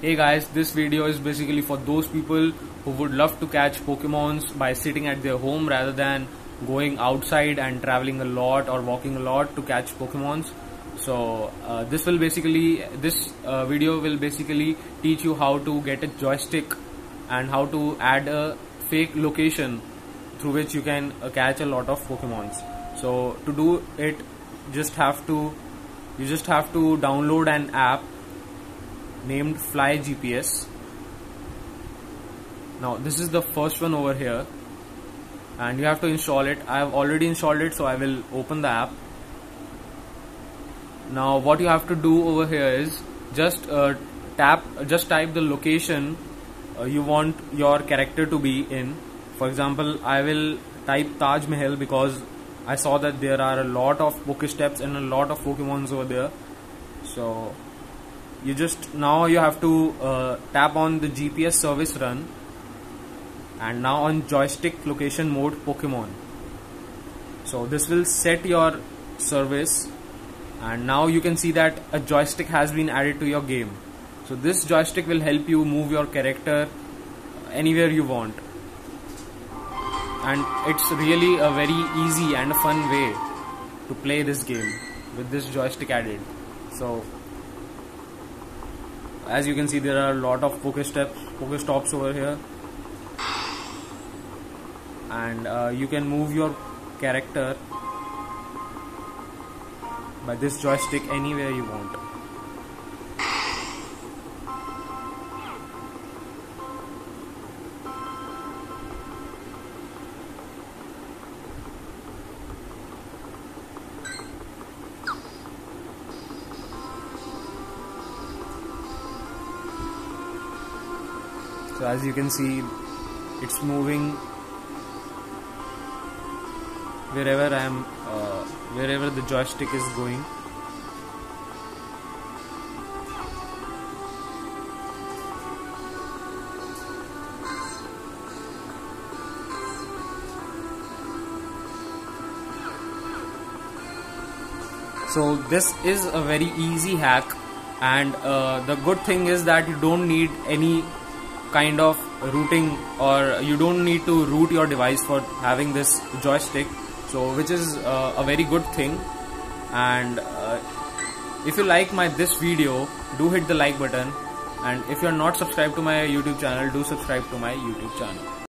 Hey guys, this video is basically for those people who would love to catch Pokemons by sitting at their home rather than going outside and traveling a lot or walking a lot to catch Pokemons. So this video will basically teach you how to get a joystick and how to add a fake location through which you can catch a lot of Pokemons. So to do it, you just have to download an app named Fly GPS. Now this is the first one over here and you have to install it. I have already installed it, so I will open the app. Now what you have to do over here is just type the location you want your character to be in. For example, I will type Taj Mahal because I saw that there are a lot of Pokésteps and a lot of Pokemons over there. So you have to tap on the GPS service run and now on joystick location mode Pokemon. So this will set your service and now you can see that a joystick has been added to your game. So this joystick will help you move your character anywhere you want, and it's really a very easy and a fun way to play this game with this joystick added. So as you can see, there are a lot of Pokestops over here, and you can move your character by this joystick anywhere you want. So as you can see, it's moving wherever the joystick is going. So this is a very easy hack, and the good thing is that you don't need any kind of routing, or you don't need to root your device for having this joystick, so which is a very good thing. And if you like this video, do hit the like button, and if you are not subscribed to my YouTube channel, do subscribe to my YouTube channel.